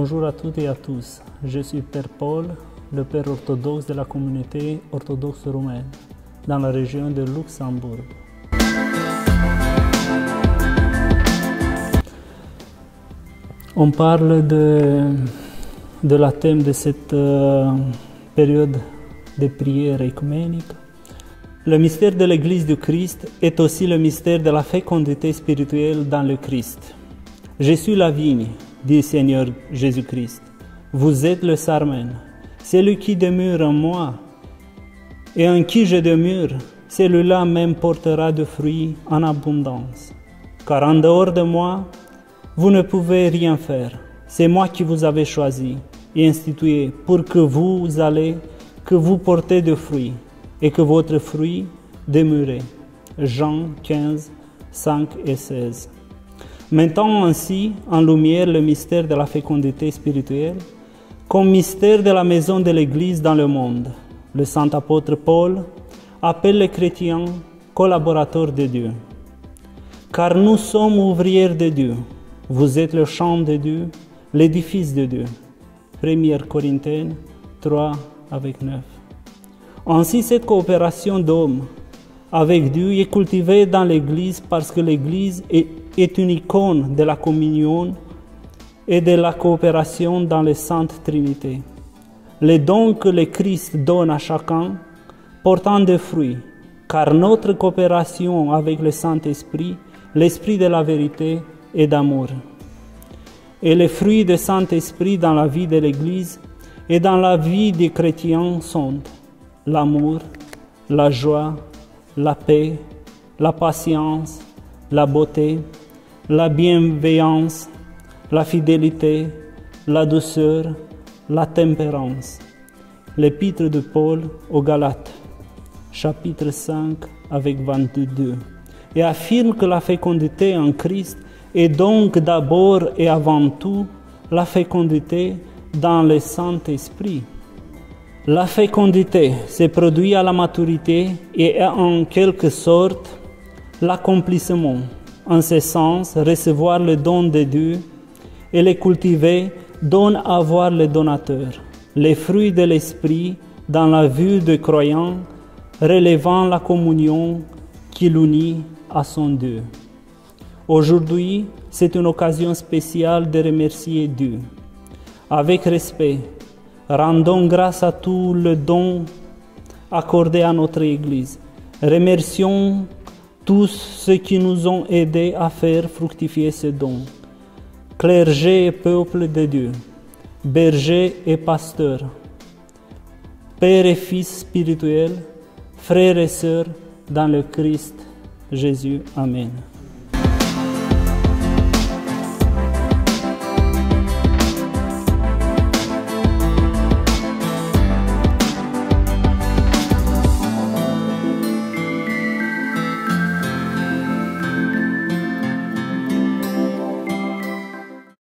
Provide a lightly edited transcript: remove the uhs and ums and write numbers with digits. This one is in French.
Bonjour à toutes et à tous. Je suis Père Paul, le Père orthodoxe de la communauté orthodoxe roumaine, dans la région de Luxembourg. On parle de la thème de cette période de prière œcuménique. Le mystère de l'Église du Christ est aussi le mystère de la fécondité spirituelle dans le Christ. Je suis la vigne, dit Seigneur Jésus-Christ. Vous êtes le sarment. Celui qui demeure en moi et en qui je demeure, celui-là même portera de fruits en abondance. Car en dehors de moi, vous ne pouvez rien faire. C'est moi qui vous avais choisi et institué pour que vous portez de fruits et que votre fruit demeure. Jean 15, 5 et 16. Mettons ainsi en lumière le mystère de la fécondité spirituelle comme mystère de la maison de l'Église dans le monde. Le saint apôtre Paul appelle les chrétiens collaborateurs de Dieu. Car nous sommes ouvriers de Dieu. Vous êtes le champ de Dieu, l'édifice de Dieu. 1 Corinthiens 3 avec 9. Ainsi, cette coopération d'hommes avec Dieu est cultivée dans l'Église parce que l'Église est une icône de la communion et de la coopération dans les Saintes Trinités. Les dons que le Christ donne à chacun portant des fruits, car notre coopération avec le Saint-Esprit, l'Esprit de la vérité et d'amour. Et les fruits du Saint-Esprit dans la vie de l'Église et dans la vie des chrétiens sont l'amour, la joie, la paix, la patience, la beauté, la bienveillance, la fidélité, la douceur, la tempérance. L'épître de Paul aux Galates, chapitre 5 avec 22, et affirme que la fécondité en Christ est donc d'abord et avant tout la fécondité dans le Saint-Esprit. La fécondité se produit à la maturité et est en quelque sorte l'accomplissement. En ce sens, recevoir le don de Dieu et les cultiver donne à voir le donateur, les fruits de l'Esprit dans la vie du croyant, relevant la communion qui l'unit à son Dieu. Aujourd'hui, c'est une occasion spéciale de remercier Dieu. Avec respect, rendons grâce à tout le don accordé à notre Église. Remercions tous ceux qui nous ont aidés à faire fructifier ce don. Clergé et peuple de Dieu, bergers et pasteurs, pères et fils spirituels, frères et sœurs dans le Christ Jésus. Amen.